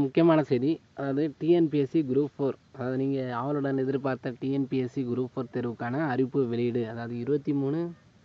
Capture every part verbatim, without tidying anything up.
முக்கியமான செய்தி, அதாவது டிஎன்பிஎஸ்சி குரூப் ஃபோர், அதாவது நீங்கள் ஆவலுடன் எதிர்பார்த்த டிஎன்பிஎஸ்சி குரூப் ஃபோர் தேர்வுக்கான அறிவிப்பு வெளியீடு. அதாவது இருபத்தி மூணு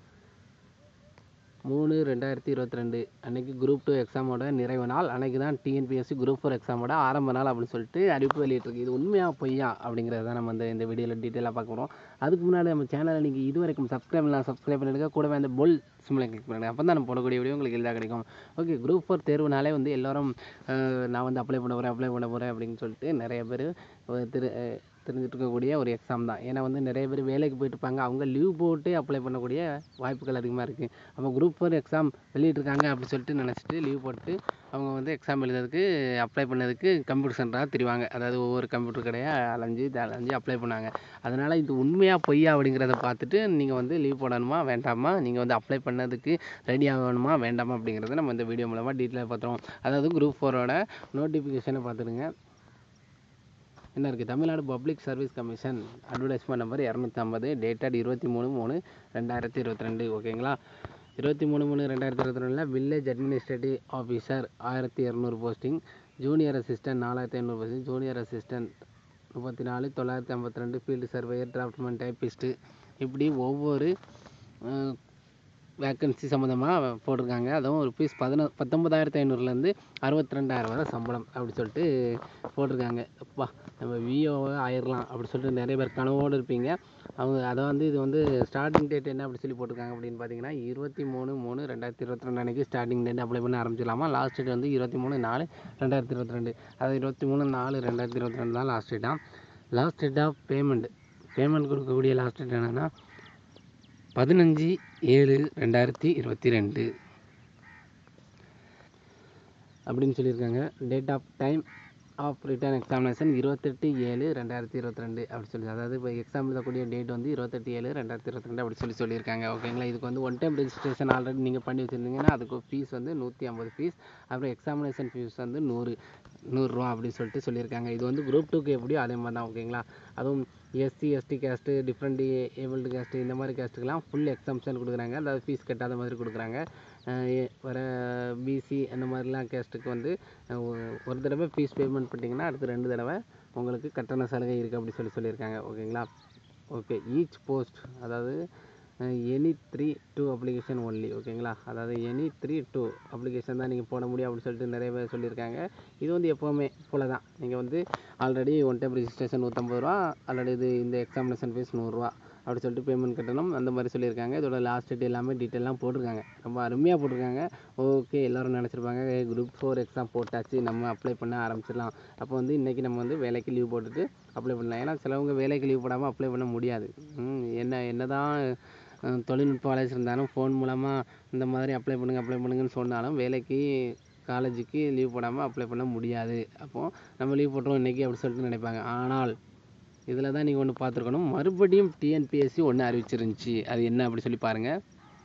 மூணு ரெண்டாயிரத்தி இருபத்தி ரெண்டு அன்றைக்கி குரூப் டூ எக்ஸாமோட நிறைவு நாள். அன்றைக்கி தான் டிஎன்பிஎஸ்சி குரூப் ஃபோர் எக்ஸாமோட ஆரம்ப நாள் அப்படின்னு சொல்லிட்டு அறிவிப்பு வெளியிட்டிருக்கு. இது உண்மையாக பொய்யா அப்படிங்கிறத தான் நம்ம வந்து இந்த வீடியோவில் டீட்டெயிலாக பார்க்க போகிறோம். அதுக்கு முன்னாடி நம்ம சேனலை நீங்கள் இது வரைக்கும் சப்ஸ்கிரைப் பண்ணலாம், சப்ஸ்கிரைப் பண்ணிடுங்க. கூடவே அந்த பெல் சிம்மில் கிளிக் பண்ணுங்கள். அப்போ தான் நம்ம போடக்கூடிய வீடியோ உங்களுக்கு எளிதாக கிடைக்கும். ஓகே, குரூப் ஃபோர் தேர்வுனாலே வந்து எல்லோரும் நான் வந்து அப்ளை பண்ண போகிறேன் அப்ளை பண்ண போகிறேன் அப்படின்னு சொல்லிட்டு நிறைய பேர் திரு தெரிஞ்சுட்டு இருக்கக்கூடிய ஒரு எக்ஸாம் தான். ஏன்னா வந்து நிறைய பேர் வேலைக்கு போயிட்டு இருப்பாங்க, அவங்க லீவ் போட்டு அப்ளை பண்ணக்கூடிய வாய்ப்புகள் அதிகமாக இருக்குது. அப்போ குரூப் ஃபோர் எக்ஸாம் வெளியிட்ருக்காங்க அப்படின்னு சொல்லிட்டு நினச்சிட்டு லீவ் போட்டு அவங்க வந்து எக்ஸாம் எழுதுறதுக்கு அப்ளை பண்ணதுக்கு கம்ப்யூட்டர் சென்டராக தெரிவாங்க. அதாவது ஒவ்வொரு கம்ப்யூட்டர் கடையாக அலைஞ்சு அலைஞ்சு அப்ளை பண்ணாங்க. அதனால் இது உண்மையாக பொய்யா அப்படிங்கிறத பார்த்துட்டு நீங்கள் வந்து லீவ் போடணுமா வேண்டாமா, நீங்கள் வந்து அப்ளை பண்ணதுக்கு ரெடி ஆகணுமா வேண்டாமா அப்படிங்கிறத நம்ம இந்த வீடியோ மூலமாக டீட்டெயிலாக பார்த்துருவோம். அதாவது குரூப் ஃபோரோட நோட்டிஃபிகேஷனை பார்த்துடுங்க. என்ன இருக்குது, Tamil Nadu public service commission advertisement number இரநூத்தி ஐம்பது டேட்டட் இருபத்தி மூணு மூணு ரெண்டாயிரத்தி இருபத்தி ரெண்டு ஓகேங்களா. இருபத்தி மூணு மூணு ரெண்டாயிரத்தி இருபத்தி ரெண்டில் வில்லேஜ் அட்மினிஸ்ட்ரேட்டிவ் ஆஃபீஸர் ஆயிரத்தி இரநூறு போஸ்டிங், ஜூனியர் அசிஸ்டன்ட் நாலாயிரத்தி ஐநூறு போஸ்டிங், ஜூனியர் அசிஸ்டன்ட் முப்பத்தி நாலு தொள்ளாயிரத்தி ஐம்பத்தி ரெண்டு ஃபீல்டு சர்வேயர் டிராஃப்ட்மேன் டைப்பிஸ்ட்டு, இப்படி ஒவ்வொரு வேக்கன்சி சம்மந்தமாக போட்டிருக்காங்க. அதுவும் ஒரு ஃபீஸ் பதினொ பத்தொம்பதாயிரத்தி ஐநூறுலேருந்து அறுபத்தி ரெண்டாயிரம் வரை சம்பளம் அப்படி சொல்லிட்டு போட்டிருக்காங்க. அப்பா நம்ம விஓவை ஆயிடலாம் அப்படி சொல்லிட்டு நிறைய பேர் கனவோடு இருப்பீங்க. அவங்க அதை வந்து இது வந்து ஸ்டார்டிங் டேட் என்ன அப்படி சொல்லி போட்டிருக்காங்க அப்படின்னு பார்த்தீங்கன்னா, இருபத்தி மூணு மூணு ரெண்டாயிரத்தி இருபத்தி ரெண்டு அன்றைக்கி ஸ்டார்டிங் டேட் அப்ளை பண்ண ஆரம்பிச்சிடலாமா. லாஸ்ட் டேட் வந்து இருபத்தி மூணு நாலு ரெண்டாயிரத்தி இருபத்தி ரெண்டு அதாவது இருபத்தி மூணு நாலு ரெண்டாயிரத்தி இருபத்தி ரெண்டு தான் லாஸ்ட் டேட்டாக. Last date of payment payment கொடுக்கக்கூடிய லாஸ்ட் டேட் என்னென்னா பதினஞ்சு ஏழு ரெண்டாயிரத்தி இருபத்தி ரெண்டு அப்படின்னு சொல்லியிருக்காங்க. Date of time of return examination இருபத்தெட்டு ஏழு ரெண்டாயிரத்தி இருபத்தி ரெண்டு அப்படி சொல்லி, அதாவது இப்போ எக்ஸாம் எழுதக்கூடிய டேட் வந்து இருபத்தெட்டு ஏழு ரெண்டாயிரத்தி இருபத்தி ரெண்டு அப்படி சொல்லி சொல்லியிருக்காங்க ஓகேங்களா. இதுக்கு வந்து ஒன் டைம் ரெஜிஸ்ட்ரேஷன் ஆல்ரெடி நீங்கள் பண்ணி வச்சுருந்தீங்கன்னா அதுக்கு ஃபீஸ் வந்து நூற்றி ஐம்பது ஃபீஸ், அப்புறம் எக்ஸாமினேஷன் ஃபீஸ் வந்து நூறு நூறுரூவா அப்படின்னு சொல்லிட்டு சொல்லியிருக்காங்க. இது வந்து குரூப் டூக்கு எப்படியோ அதே மாதிரி தான் ஓகேங்களா. அதுவும் SC ST caste, different abled caste, இந்த மாதிரி கேஸ்ட்டுக்கெலாம் ஃபுல் எக்ஸாம்ஷன் கொடுக்குறாங்க. அதாவது ஃபீஸ் கட்டாத மாதிரி கொடுக்குறாங்க. வர பிசி அந்த மாதிரிலாம் கேஸ்ட்டுக்கு வந்து ஒரு தடவை ஃபீஸ் பேமெண்ட் பண்ணிட்டீங்கன்னா அடுத்து ரெண்டு தடவை உங்களுக்கு கட்டண சலுகை இருக்குது அப்படி சொல்லி சொல்லியிருக்காங்க ஓகேங்களா. ஓகே, ஈச் போஸ்ட் அதாவது any three two application only ஓகேங்களா. அதாவது எனி த்ரீ டூ அப்ளிகேஷன் தான் நீங்கள் போட முடியும் அப்படின்னு சொல்லிட்டு நிறைய பேர் சொல்லியிருக்காங்க. இது வந்து எப்போவுமே போல தான். நீங்கள் வந்து ஆல்ரெடி ஒன் டைம் ரிஜிஸ்ட்ரேஷன் நூற்றம்பது ரூபா, ஆல்ரெடி இது இந்த எக்ஸாமினேஷன் ஃபீஸ் நூறுரூவா அப்படி சொல்லிட்டு பேமெண்ட் கட்டணும் அந்த மாதிரி சொல்லியிருக்காங்க. இதோட லாஸ்ட் டேட் எல்லாமே டீட்டெயிலாம் போட்டிருக்காங்க, ரொம்ப அருமையாக போட்டிருக்காங்க. ஓகே, எல்லோரும் நினச்சிருப்பாங்க குரூப் ஃபோர் எக்ஸாம் போட்டாச்சு நம்ம அப்ளை பண்ண ஆரம்பிச்சிடலாம். அப்போ வந்து இன்றைக்கி நம்ம வந்து வேலைக்கு லீவ் போட்டுட்டு அப்ளை பண்ணலாம். ஏன்னா சிலவங்க வேலைக்கு லீவ் போடாமல் அப்ளை பண்ண முடியாது. என்ன என்ன தான் தொழில்நுட்ப வளர்ச்சி இருந்தாலும் ஃபோன் மூலமாக இந்த மாதிரி அப்ளை பண்ணுங்கள் அப்ளை பண்ணுங்கன்னு சொன்னாலும் வேலைக்கு காலேஜுக்கு லீவ் போடாமல் அப்ளை பண்ண முடியாது. அப்போது நம்ம லீவ் போட்டுருவோம் இன்றைக்கி அப்படி சொல்லிட்டு நினைப்பாங்க. ஆனால் இதில் தான் நீங்கள் ஒன்று பார்த்துருக்கணும், மறுபடியும் டிஎன்பிஎஸ்சி ஒன்று அறிவிச்சிருந்துச்சி. அது என்ன அப்படி சொல்லி பாருங்கள்.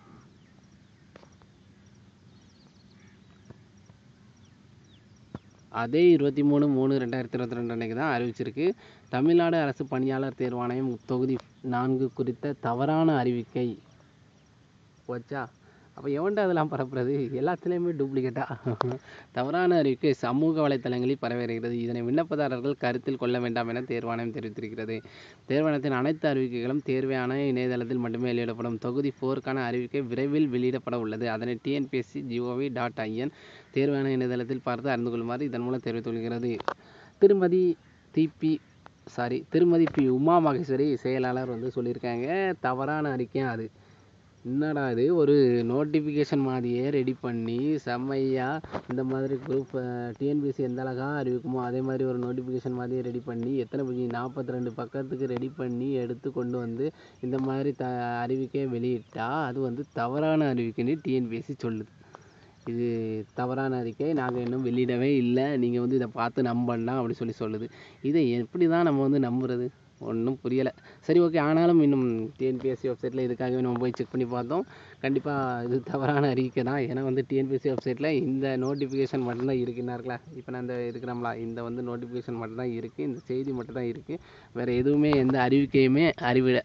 அதே இருபத்தி மூணு மூணு ரெண்டாயிரத்தி இருபத்தி ரெண்டு அன்றைக்கி தான் அறிவிச்சிருக்கு. தமிழ்நாடு அரசு பணியாளர் தேர்வாணையம் தொகுதி நான்கு குறித்த தவறான அறிவிக்கை போச்சா. அப்போ எவன்டா அதெல்லாம் பரப்புறது, எல்லாத்துலேயுமே டூப்ளிகேட்டாக தவறான அறிவிக்கை சமூக வலைத்தளங்களில் பரவுகிறது. இதனை விண்ணப்பதாரர்கள் கருத்தில் கொள்ள வேண்டாம் என தேர்வாணையம் தெரிவித்திருக்கிறது. தேர்வாணையத்தின் அனைத்து அறிவிக்கைகளும் தேர்வான இணையதளத்தில் மட்டுமே வெளியிடப்படும். தொகுதி போருக்கான அறிவிக்கை விரைவில் வெளியிடப்பட உள்ளது. அதனை டிஎன்பிஎஸ்சி ஜிஓவி டாட் ஐஎன் தேர்வான இணையதளத்தில் பார்த்து அறிந்து கொள்ளுமாறு இதன் மூலம் தெரிவித்துள்ளது. திருமதி டிபி சாரி திருமதி பி உமா மகேஸ்வரி செயலாளர் வந்து சொல்லியிருக்காங்க, தவறான அறிக்கை. அது என்னடா இது, ஒரு நோட்டிஃபிகேஷன் மாதிரியே ரெடி பண்ணி செம்மையாக இந்த மாதிரி குரூப் டிஎன்பிஎஸ்சி எந்த அழகாக அறிவிக்குமோ அதே மாதிரி ஒரு நோட்டிஃபிகேஷன் மாதிரியே ரெடி பண்ணி எத்தனை பேஜ் நாற்பத்தி ரெண்டு பக்கத்துக்கு ரெடி பண்ணி எடுத்து கொண்டு வந்து இந்த மாதிரி த அறிவிக்கையை வெளியிட்டால் அது வந்து தவறான அறிவிக்கைன்னு டிஎன்பிஎஸ்சி சொல்லுது. இது தவறான அறிக்கை, நாங்கள் இன்னும் வெளியிடவே இல்லை, நீங்கள் வந்து இதை பார்த்து நம்பலாம் அப்படி சொல்லி சொல்லுது. இதை எப்படி தான் நம்ம வந்து நம்புறது, ஒன்றும் புரியலை. சரி ஓகே, ஆனாலும் இன்னும் டிஎன்பிஎஸ்சி வெப்சைட்டில் இதுக்காகவே நம்ம போய் செக் பண்ணி பார்த்தோம். கண்டிப்பாக இது தவறான அறிக்கை தான். ஏன்னா வந்து டிஎன்பிஎஸ்சி வெப்சைட்டில் இந்த நோட்டிஃபிகேஷன் மட்டும்தான் இருக்குன்னாருங்களா. இப்போ நான் இந்த இருக்கிறோம்ல, இந்த வந்து நோட்டிஃபிகேஷன் மட்டும்தான் இருக்குது, இந்த செய்தி மட்டும் தான் இருக்குது, வேறு எதுவுமே எந்த அறிவிக்கையுமே அறிவிட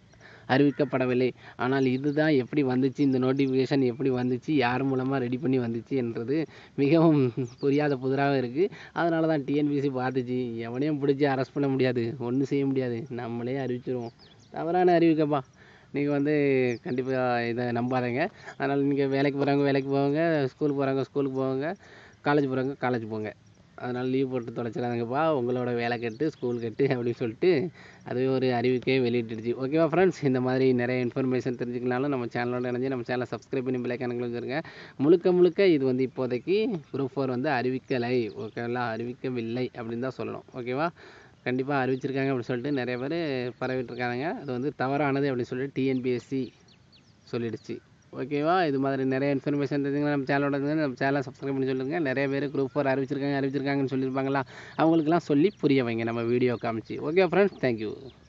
அறிவிக்கப்படவில்லை. ஆனால் இதுதான் எப்படி வந்துச்சு, இந்த நோட்டிஃபிகேஷன் எப்படி வந்துச்சு, யார் மூலமாக ரெடி பண்ணி வந்துச்சு என்றது மிகவும் புரியாத புதிராக இருக்குது. அதனால தான் டிஎன்பிஎஸ்சி பார்த்துச்சு, எவனையும் பிடிச்சி அரெஸ்ட் பண்ண முடியாது, ஒன்றும் செய்ய முடியாது, நம்மளே அறிவிச்சிருவோம். தவறான அறிவிக்கப்பா. நீங்கள் வந்து கண்டிப்பாக இதை நம்பாதீங்க. அதனால் நீங்கள் வேலைக்கு போகிறவங்க வேலைக்கு போவாங்க, ஸ்கூலுக்கு போகிறவங்க ஸ்கூலுக்கு போவாங்க, காலேஜ் போகிறவங்க காலேஜ் போங்க. அதனால் லீவ் போட்டு தொலைச்சிடாதீங்கப்பா, உங்களோட வேலை கெட்டு ஸ்கூல் கெட்டு அப்படின்னு சொல்லிட்டு அதுவே ஒரு அறிவிக்கையை வெளியிட்டுடுச்சு. ஓகேவா ஃப்ரெண்ட்ஸ், இந்த மாதிரி நிறைய இன்ஃபர்மேஷன் தெரிஞ்சுக்கனாலும் நம்ம சேனலோட இணைஞ்சு நம்ம சேனலை சப்ஸ்கிரைப் பண்ணி பிள்ளைக்கான வச்சுருங்க. முழுக்க முழுக்க இது வந்து இப்போதைக்கு குரூப் ஃபோர் வந்து அறிவிக்கலை, ஓகேங்களா, அறிவிக்கவில்லை அப்படின்னு தான் சொல்லணும். ஓகேவா, கண்டிப்பாக அறிவிச்சிருக்காங்க அப்படின்னு சொல்லிட்டு நிறைய பேர் பரவிட்டுருக்காங்க. அது வந்து தவறானது அப்படின்னு சொல்லிட்டு டிஎன்பிஎஸ்சி சொல்லிடுச்சு. ஓகேவா, இது மாதிரி நிறைய இன்ஃபர்மேஷன் தெரிஞ்சுங்க நம்ம சேனலோட நம்ம சேனலை சப்ஸ்கிரைப் பண்ணி சொல்லுங்கள். நிறைய பேர் குரூப் ஃபோர் அறிவிச்சிருக்காங்க அறிவிச்சிருக்காங்கன்னு சொல்லியிருப்பாங்களா, அவங்களுக்குலாம் சொல்லி புரிய வைங்க நம்ம வீடியோ காமிச்சு. Okay friends, thank you.